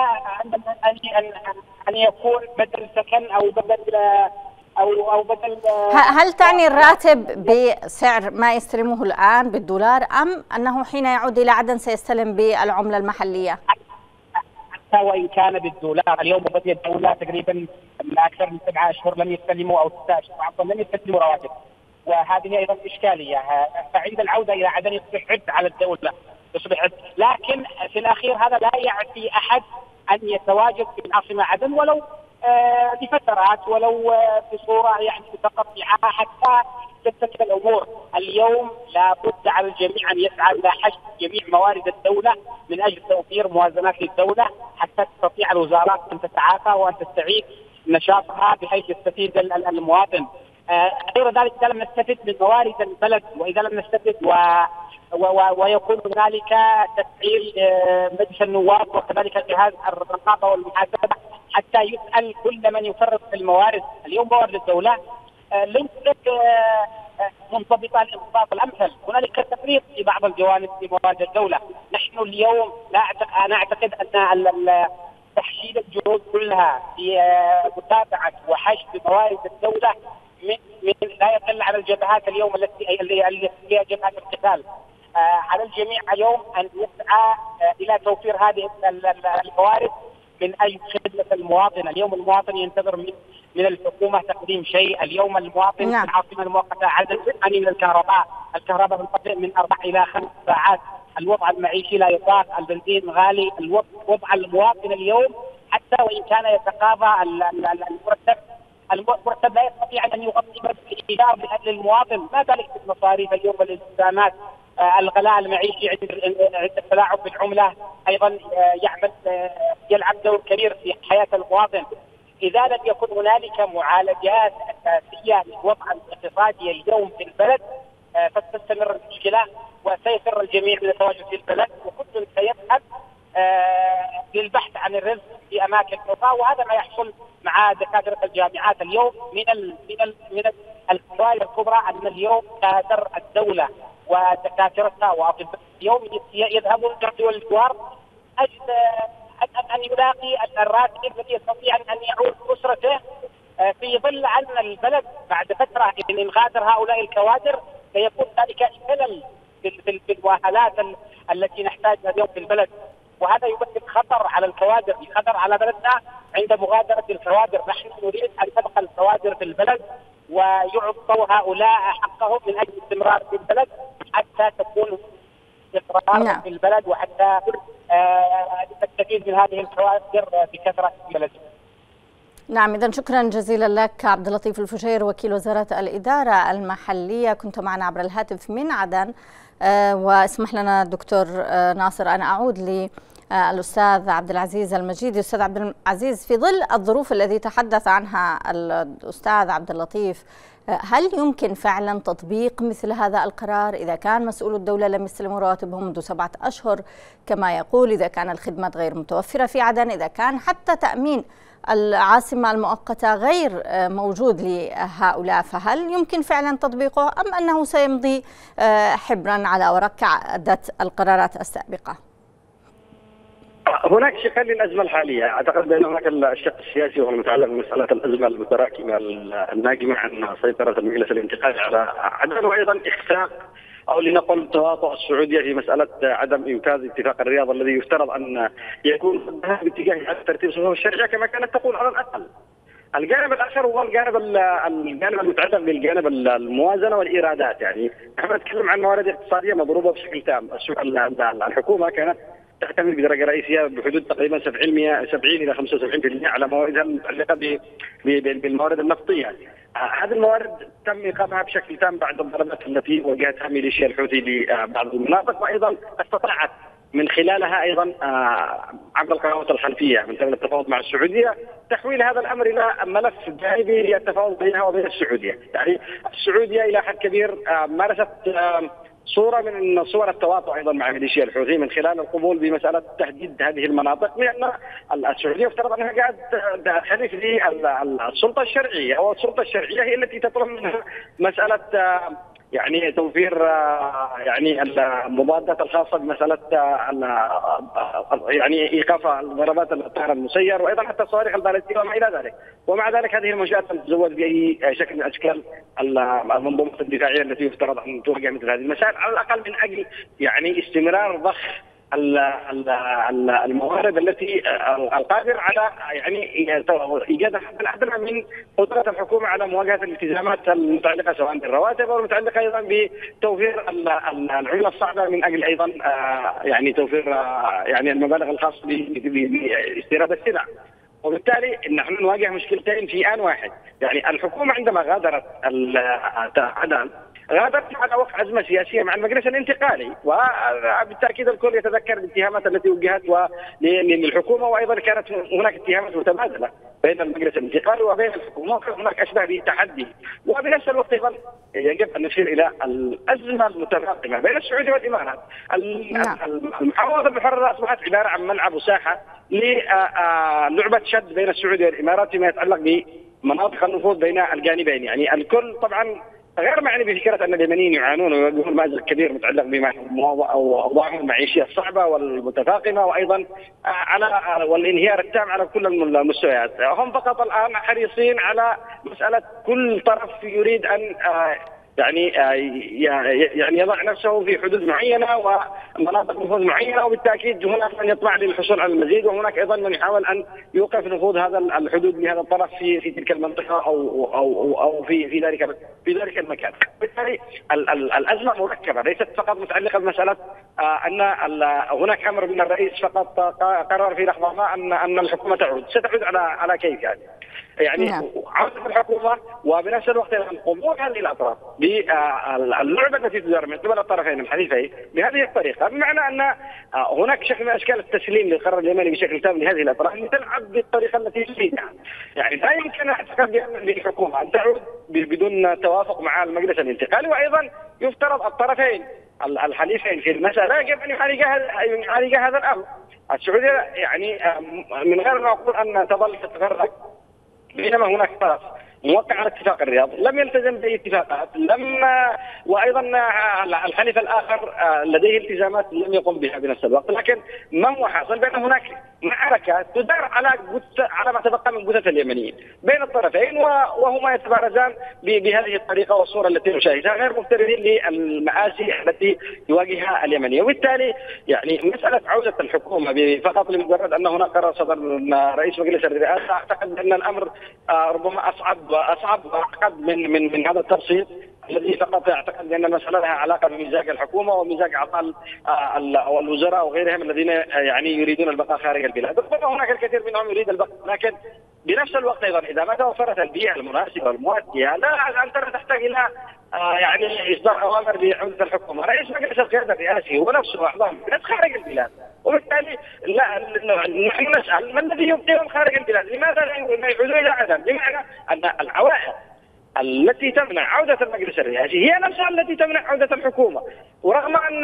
S5: أن يكون بدل سكن أو بدل
S1: هل تعني الراتب بسعر ما يستلمه الآن بالدولار، أم أنه حين يعود إلى عدن سيستلم بالعملة المحلية؟
S5: حتى وإن كان بالدولار. اليوم بدأت الدولة تقريبا أكثر من 7 أشهر لم يستلموا أو 6 أشهر عفوا لم يستلموا رواتب، وهذه أيضا إشكالية. فعند العودة إلى عدن يصبح عبء على الدولة، يصبح عبء. لكن في الأخير هذا لا يعفي أحد أن يتواجد في العاصمة عدن ولو بفترات، ولو بصورة يعني متقطعة حتى تستقر الأمور. اليوم لابد على الجميع أن يسعى إلى حشد جميع موارد الدولة من أجل توفير موازنات للدولة حتى تستطيع الوزارات أن تتعافى وأن تستعيد نشاطها بحيث يستفيد المواطن. غير ذلك إذا لم نستفد من موارد البلد، وإذا لم نستفد ويكون هنالك تفعيل مجلس النواب وكذلك جهاز الرقابة والمحاسبة حتى يسأل كل من يفرط في الموارد. اليوم موارد الدولة ليست منضبطة الانضباط الأمثل، هنالك تفريط في بعض الجوانب في موارد الدولة. نحن اليوم أنا أعتقد أن تحشيد الجهود كلها في متابعة وحشد موارد الدولة من لا يقل على الجبهات اليوم التي هي جبهات القتال. على الجميع اليوم أن يسعى إلى توفير هذه الموارد من أجل خدمة المواطن. اليوم المواطن ينتظر من الحكومة تقديم شيء. اليوم المواطن في العاصمة المؤقتة عدد ثاني من الكهرباء منقطع من 4 إلى 5 ساعات. الوضع المعيشي لا يطاق، البنزين غالي، وضع المواطن اليوم حتى وإن كان يتقاضى المرتب لا يستطيع أن يغطي الإيجار لأجل المواطن. ما ذلك في المصاريف اليوم والالتزامات، الغلاء المعيشي عند التلاعب بالعملة أيضا يلعب دور كبير في حياة المواطن. إذا لم يكن هنالك معالجات أساسية للوضع الاقتصادي اليوم في البلد فتستمر المشكلة وسيفر الجميع من التواجد في البلد، وكل سيذهب للبحث عن الرزق في أماكن أخرى. وهذا ما يحصل مع دكاترة الجامعات اليوم من القضايا الكبرى، أن اليوم كادر الدولة ودكاترتها وأطباء اليوم يذهبون إلى دول الجوار أن يلاقي الراتب الذي يستطيع أن يعود أسرته، في ظل أن البلد بعد فترة إن غادر هؤلاء الكوادر سيكون ذلك خلل في المؤهلات التي نحتاجها اليوم في البلد. وهذا يمثل خطر على الكوادر، خطر على بلدنا عند مغادرة الكوادر. نحن نريد أن تبقى الكوادر في البلد ويعطوا هؤلاء حقهم من أجل الاستمرار في البلد حتى تكون استقرار في البلد وحتى تستفيد من هذه الكوادر بكثرة في البلد.
S1: نعم، إذن شكرا جزيلا لك عبد اللطيف الفجير وكيل وزارة الإدارة المحلية، كنت معنا عبر الهاتف من عدن. واسمح لنا دكتور ناصر أن أعود للأستاذ عبد العزيز المجيدي. أستاذ عبد العزيز، في ظل الظروف التي تحدث عنها الأستاذ عبد اللطيف، هل يمكن فعلا تطبيق مثل هذا القرار إذا كان مسؤول الدولة لم يستلموا رواتبهم منذ 7 أشهر كما يقول، إذا كان الخدمات غير متوفرة في عدن، إذا كان حتى تأمين العاصمة المؤقتة غير موجود لهؤلاء، فهل يمكن فعلا تطبيقه أم أنه سيمضي حبرا على ورق كعادة القرارات السابقة؟
S4: هناك شقين للأزمة الحالية. أعتقد بأن هناك الشق السياسي وهو المتعلق بمسألة الأزمة المتراكمة الناجمة عن سيطرة المجلس الانتقالي على عدن، وأيضا إخفاق أو لنقل تواطؤ السعودية في مسألة عدم إنفاذ اتفاق الرياض الذي يفترض أن يكون باتجاه إعادة ترتيب صفوف الشرعية كما كانت تقول على الأقل. الجانب الآخر هو الجانب المتعلق بالجانب الموازنة والإيرادات. يعني نحن نتكلم عن موارد اقتصادية مضروبة بشكل تام. الحكومة كانت تعتمد بدرجة رئيسية بحدود تقريبا 70 إلى 75% على مواردها المتعلقة بالموارد النفطية. هذه الموارد تم إيقافها بشكل تام بعد الضربات التي واجهتها ميليشيا الحوثي لبعض المناطق، وأيضا استطاعت من خلالها أيضا عبر القنوات الخلفية من خلال التفاوض مع السعودية تحويل هذا الأمر إلى ملف جانبي للتفاوض بينها وبين السعودية. يعني السعودية إلى حد كبير مارست صورة من صور التواطؤ أيضا مع ميليشيا الحوثي من خلال القبول بمسألة تحديد هذه المناطق، لأن السعودية افترض أنها قاعد تحرك للسلطة الشرعية، والسلطة الشرعية هي التي تطلب منها مسألة يعني توفير يعني المضادات الخاصة بمسألة يعني إيقاف ضربات الطائرة المسير وأيضا حتى الصواريخ البالستية وما إلى ذلك. ومع ذلك هذه المنشآت لم تتزود بأي شكل من أشكال المنظومة الدفاعية التي يفترض أن توقع مثل هذه المسائل، على الأقل من أجل يعني استمرار ضخ الموارد التي القادر على يعني ايجاد حد الادنى من قدره الحكومه على مواجهه الالتزامات المتعلقه سواء بالرواتب او المتعلقه ايضا بتوفير العمله الصعبه من اجل ايضا يعني توفير يعني المبالغ الخاصه باستيراد السلع. وبالتالي نحن نواجه مشكلتين في آن واحد. يعني الحكومة عندما غادرت عدن غادرت على وقع أزمة سياسية مع المجلس الانتقالي، وبالتأكيد الكل يتذكر الاتهامات التي وجهت للحكومة، وأيضا كانت هناك اتهامات متبادلة بين المجلس الانتقالي وبين الحكومة، وكان هناك أشبه بتحدي. وبنفس الوقت أيضا يجب أن نشير إلى الأزمة المتفاقمة بين السعودية والإمارات. المحافظة المحررة أصبحت عبارة عن ملعب وساحة للعبة شد بين السعودية والإمارات فيما يتعلق بمناطق النفوذ بين الجانبين. يعني الكل طبعا غير معني بفكرة أن اليمنيين يعانون ويواجهون مأزق كبير متعلق بأوضاعهم المعيشية الصعبة والمتفاقمة، وأيضا والانهيار التام على كل المستويات. هم فقط الآن حريصين على مسألة كل طرف يريد أن يعني يضع نفسه في حدود معينة ومناطق نفوذ معينة، وبالتأكيد هناك من يطمع للحصول على المزيد، وهناك أيضا من يحاول أن يوقف نفوذ هذا الحدود لهذا الطرف في تلك المنطقة أو في ذلك المكان. بالتالي الأزمة مركبة، ليست فقط متعلقة بمسألة أن هناك أمر من الرئيس فقط قرر في لحظة ما أن الحكومة ستعود على كيف يعني عودة الحكومة، وبنفس الوقت قبول هذه الأطراف باللعبة التي تدار من قبل الطرفين الحليفين بهذه الطريقة، بمعنى أن هناك شكل من أشكال التسليم للقرار اليمني بشكل تام لهذه الأطراف تلعب بالطريقة التي تريدها. يعني لا يمكن اعتقاد للحكومة أن تعود بدون توافق مع المجلس الانتقالي، وأيضا يفترض الطرفين الحليفين في المسألة يجب أن يعالج هذا الأمر. السعودية يعني من غير المعقول أن تظل تتفرق بينما هناك طرف موقع على اتفاق الرياض لم يلتزم بأي اتفاقات، وأيضا الحليف الآخر لديه التزامات لم يقم بها بنفس الوقت. لكن ما هو حاصل؟ بأن هناك معركة تدار على ما تبقى من جثث اليمنيين بين الطرفين، وهما يتبارزان بهذه الطريقة والصورة التي نشاهدها، غير مفترضين للمآسي التي يواجهها اليمنية. وبالتالي يعني مسألة عودة الحكومة فقط لمجرد أن هناك قرار صدر من رئيس مجلس الرئاسة، أعتقد أن الأمر ربما أصعب وأعقد من هذا التبسيط الذي فقط يعتقد بأن المسألة لها علاقة بمزاج الحكومة ومزاج أعضاء الوزراء وغيرهم الذين يعني يريدون البقاء خارج البلاد. ربما هناك الكثير منهم يريد البقاء، لكن بنفس الوقت أيضا إذا ما توفرت البيئة المناسبة والمواتية لا أنت تحتاج إلى يعني إصدار أوامر بعودة الحكومة. رئيس مجلس القيادة الرئاسي هو نفسه أعضاء خارج البلاد، وبالتالي نحن نسأل ما الذي يبقيهم خارج البلاد؟ لماذا لا يعودوا إلى عدن؟ بمعنى أن العوائق التي تمنع عودة المجلس الرئاسي هي نفسها التي تمنع عودة الحكومة. ورغم أن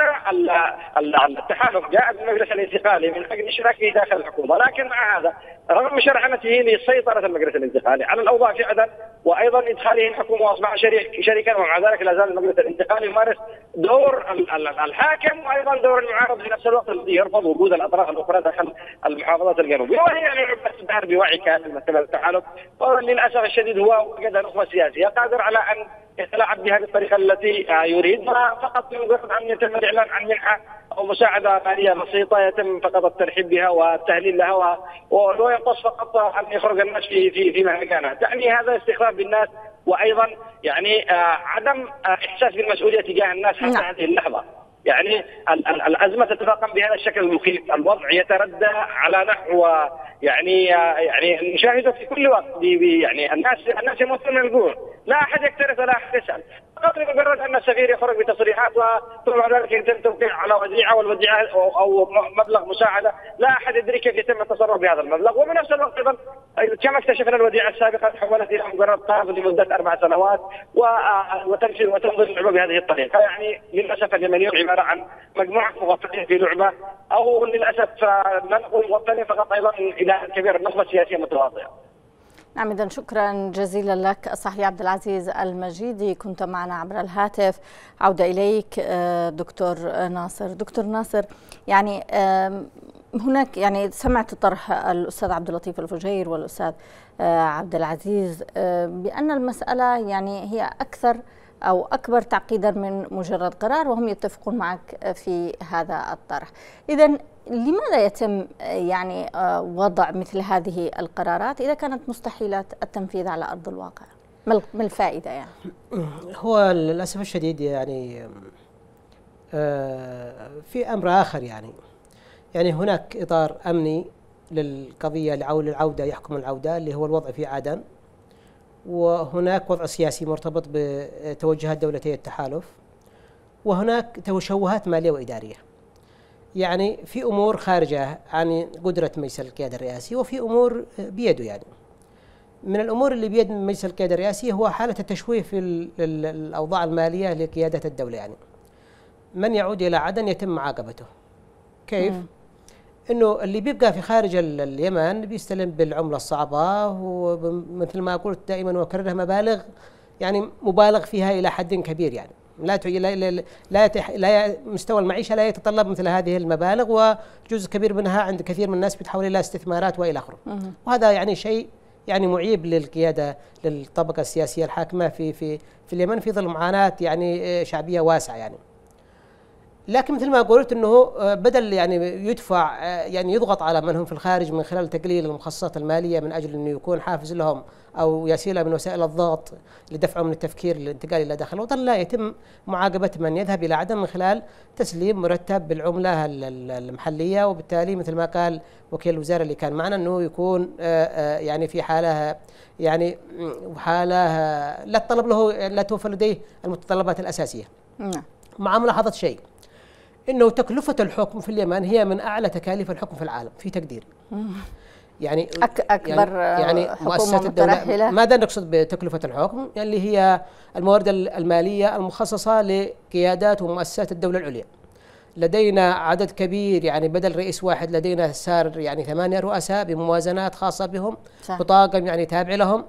S4: التحالف جاء بالمجلس الانتقالي من أجل إشراكه داخل الحكومة، لكن مع هذا رغم مشارعنته لسيطرة المجلس الانتقالي على الأوضاع في عدن وأيضا إدخاله الحكومة وأصبح شريكا، ومع ذلك لا زال المجلس الانتقالي يمارس دور الحاكم وأيضا دور المعارض في نفس الوقت الذي يرفض وجود الأطراف الأخرى داخل المحافظات الجنوبية، وهي لعبة تدار بوعي كامل مثل التحالف. وللأسف الشديد هو وجد نخبة سياسية قادر على أن يتلاعب بها بالطريقة التي يريد، فقط مجرد أن يتم الإعلان عن منحة أو مساعدة مالية بسيطة يتم فقط الترحيب بها والتهليل لها، وينقص فقط أن يخرج الناس في مهرجانات. يعني هذا استخفاف بالناس، وأيضا يعني عدم إحساس بالمسؤولية تجاه الناس حتى هذه اللحظة. يعني الأزمة تتفاقم بهذا الشكل المخيف، الوضع يتردى على نحو يعني نشاهده في كل وقت. يعني الناس يموتون من الجوع، لا أحد يكترث ولا أحد يسأل، فقط لمجرد أن السفير يخرج بتصريحات وثم بعد ذلك يتم توقيع على وديعة، والوديعة أو مبلغ مساعدة لا أحد يدري كيف يتم التصرف بهذا المبلغ. وبنفس الوقت أيضا كما اكتشفنا الوديعة السابقة تحولت إلى مجرد قرض لمدة 4 سنوات وتنفيذ وتنظر اللعبة بهذه الطريقة. يعني للأسف اليمنيون عبارة عن مجموعة مغفلين في لعبة، أو للأسف لا نقول مغفلين فقط، أيضا إلى كبير النخبة السياسية متواطئة.
S1: نعم، إذن شكرا جزيلا لك الصحفي عبد العزيز المجيدي، كنت معنا عبر الهاتف. عودة إليك دكتور ناصر. دكتور ناصر، يعني هناك يعني سمعت طرح الأستاذ عبد اللطيف الفجير والأستاذ عبد العزيز بأن المسألة يعني هي أكثر أو أكبر تعقيدا من مجرد قرار، وهم يتفقون معك في هذا الطرح. إذن لماذا يتم يعني وضع مثل هذه القرارات إذا كانت مستحيلة التنفيذ على أرض الواقع؟ ما الفائدة يعني؟
S3: هو للأسف الشديد يعني في أمر آخر، يعني هناك إطار أمني للقضية للعودة، يحكم العودة اللي هو الوضع في عدن، وهناك وضع سياسي مرتبط بتوجهات دولتي التحالف، وهناك تشوهات مالية وإدارية. يعني في أمور خارجة عن قدرة مجلس القيادة الرئاسي، وفي أمور بيده. يعني من الأمور اللي بيد مجلس القيادة الرئاسي هو حالة التشويه في الأوضاع المالية لقيادة الدولة. يعني من يعود إلى عدن يتم معاقبته. كيف؟ إنه اللي بيبقى في خارج اليمن بيستلم بالعملة الصعبة، ومثل ما قلت دائما وأكررها مبالغ يعني مبالغ فيها إلى حد كبير. يعني لا مستوى المعيشة لا يتطلب مثل هذه المبالغ، وجزء كبير منها عند كثير من الناس بتحول إلى استثمارات وإلى آخره. وهذا يعني شيء يعني معيب للقيادة للطبقة السياسية الحاكمة في اليمن في ظل معاناة يعني شعبية واسعة. يعني لكن مثل ما قلت انه بدل يعني يدفع يعني يضغط على من هم في الخارج من خلال تقليل المخصصات الماليه من اجل انه يكون حافز لهم او وسيله من وسائل الضغط لدفعهم من التفكير للانتقال الى داخل الوطن، لا يتم معاقبه من يذهب الى عدن من خلال تسليم مرتب بالعمله المحليه. وبالتالي مثل ما قال وكيل الوزاره اللي كان معنا انه يكون يعني في حاله يعني لا تطلب له لا توفر لديه المتطلبات الاساسيه. مع ملاحظه شيء انه تكلفة الحكم في اليمن هي من اعلى تكاليف الحكم في العالم في تقدير. يعني
S1: اكبر
S3: يعني مؤسسات الدولة. ماذا نقصد بتكلفة الحكم؟ يعني اللي هي الموارد المالية المخصصة لقيادات ومؤسسات الدولة العليا. لدينا عدد كبير، يعني بدل رئيس واحد لدينا صار يعني 8 رؤساء بموازنات خاصة بهم، بطاقم يعني تابع لهم.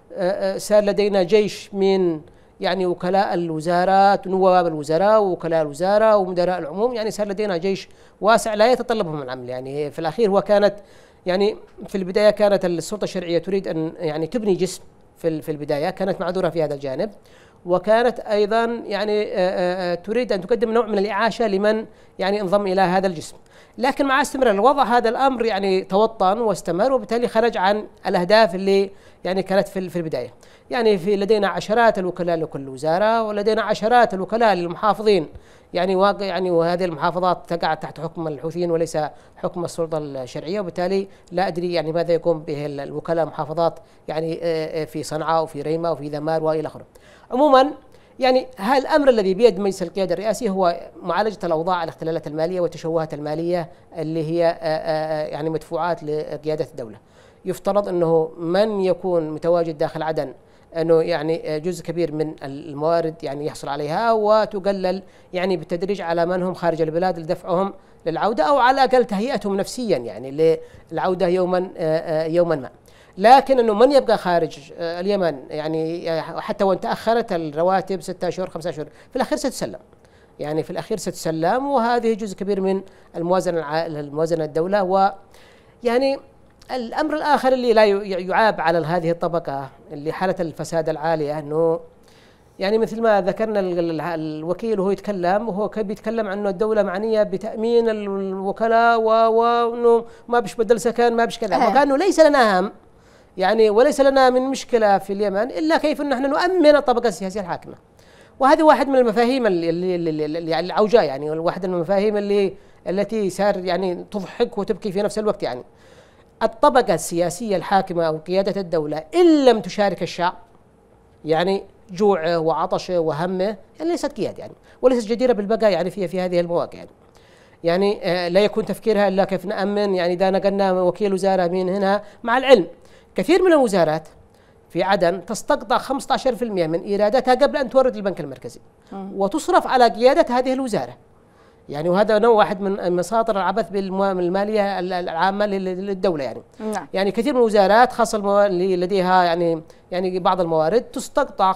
S3: صار لدينا جيش من يعني وكلاء الوزارات ونواب الوزراء ووكلاء الوزارة ومدراء العموم. يعني صار لدينا جيش واسع لا يتطلبهم العمل. يعني في الأخير هو كانت يعني في البداية كانت السلطة الشرعية تريد أن يعني تبني جسم في البداية، كانت معذورة في هذا الجانب، وكانت أيضا يعني تريد أن تقدم نوع من الإعاشة لمن يعني انضم إلى هذا الجسم. لكن مع استمرار الوضع هذا الأمر يعني توطن واستمر، وبالتالي خرج عن الأهداف اللي يعني كانت في البداية. يعني لدينا عشرات الوكلاء لكل وزارة، ولدينا عشرات الوكلاء للمحافظين يعني واقع يعني، وهذه المحافظات تقع تحت حكم الحوثيين وليس حكم السلطة الشرعية. وبالتالي لا أدري يعني ماذا يقوم به الوكلاء المحافظات يعني في صنعاء وفي ريمة وفي ذمار وإلى آخره. عموما يعني هذا الأمر الذي بيد مجلس القيادة الرئاسي هو معالجة الأوضاع الاختلالات المالية والتشوهات المالية اللي هي يعني مدفوعات لقيادة الدولة. يفترض أنه من يكون متواجد داخل عدن أنه يعني جزء كبير من الموارد يعني يحصل عليها، وتقلل يعني بالتدريج على من هم خارج البلاد لدفعهم للعودة، أو على الأقل تهيئتهم نفسيا يعني للعودة يوما ما. لكن أنه من يبقى خارج اليمن يعني حتى وان تأخرت الرواتب 6 أشهر 5 أشهر في الأخير ستسلم، يعني في الأخير ستسلم، وهذه جزء كبير من الموازنة الدولة. ويعني الأمر الآخر اللي لا يعاب على هذه الطبقة اللي حالة الفساد العالية، أنه يعني مثل ما ذكرنا الوكيل وهو يتكلم، وهو كان بيتكلم عن أنه الدولة معنية بتأمين الوكلاء وأنه ما بيش بدل سكن ما بيش كذا، وكأنه ليس لنا هم يعني وليس لنا من مشكلة في اليمن إلا كيف أن نحن نؤمن الطبقة السياسية الحاكمة. وهذه واحد من المفاهيم اللي العوجاء، يعني واحد من المفاهيم التي صار يعني تضحك وتبكي في نفس الوقت. يعني الطبقة السياسية الحاكمة أو قيادة الدولة إن لم تشارك الشعب يعني جوعه وعطشه وهمه يعني ليست قيادة يعني، وليست جديرة بالبقاء يعني في هذه المواقع. يعني لا يكون تفكيرها إلا كيف نأمن. يعني إذا نقلنا وكيل وزارة من هنا، مع العلم كثير من الوزارات في عدن تستقطع 15% من إيراداتها قبل أن تورد البنك المركزي وتصرف على قيادة هذه الوزارة. يعني وهذا نوع واحد من مصادر العبث بالمالية العامة للدولة. يعني يعني كثير من الوزارات خاصة اللي لديها يعني بعض الموارد تستقطع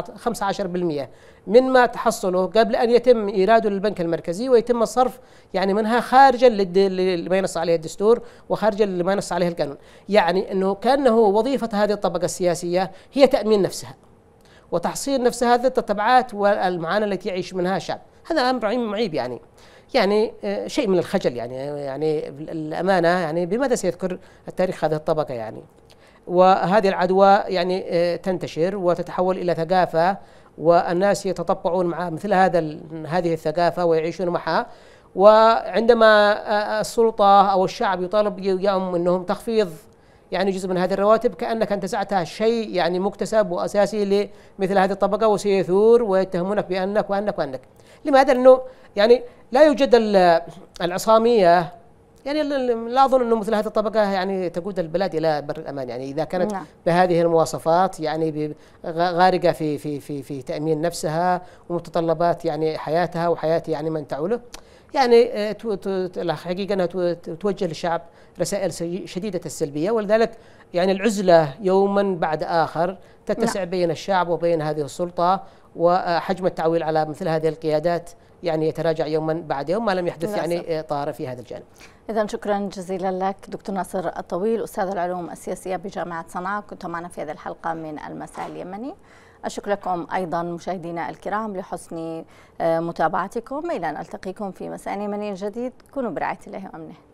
S3: 15% مما تحصله قبل أن يتم إيراده للبنك المركزي، ويتم الصرف يعني منها خارجا لما ينص عليه الدستور وخارجا لما ينص عليه القانون. يعني أنه كأنه وظيفة هذه الطبقة السياسية هي تأمين نفسها وتحصيل نفس هذه التبعات والمعاناة التي يعيش منها الشعب. هذا أمر معيب يعني شيء من الخجل يعني الأمانة. يعني بماذا سيذكر التاريخ هذه الطبقة يعني؟ وهذه العدوى يعني تنتشر وتتحول إلى ثقافة، والناس يتطبعون مع مثل هذه الثقافة ويعيشون معها. وعندما السلطة أو الشعب يطالب إياهم أنهم تخفيض يعني جزء من هذه الرواتب كأنك انتزعتها شيء يعني مكتسب وأساسي لمثل هذه الطبقة، وسيثور ويتهمونك بأنك وأنك وأنك. لماذا؟ لأنه يعني لا يوجد العصامية، يعني لا أظن أنه مثل هذه الطبقة يعني تقود البلاد إلى بر الأمان، يعني إذا كانت بهذه المواصفات يعني غارقة في تأمين نفسها ومتطلبات يعني حياتها وحياة يعني من تعوله، يعني الحقيقة أنها توجه للشعب رسائل شديدة السلبية. ولذلك يعني العزلة يوما بعد آخر تتسع بين الشعب وبين هذه السلطة، وحجم التعويل على مثل هذه القيادات يعني يتراجع يوما بعد يوم ما لم يحدث يعني طار في هذا الجانب.
S1: إذا شكرا جزيلا لك دكتور ناصر الطويل، أستاذ العلوم السياسية بجامعة صنعاء، كنت معنا في هذه الحلقة من المساء اليمني. أشكر لكم أيضا مشاهدينا الكرام لحسن متابعتكم. إلى أن ألتقيكم في مساء يمني جديد، كونوا برعاية الله وأمنه.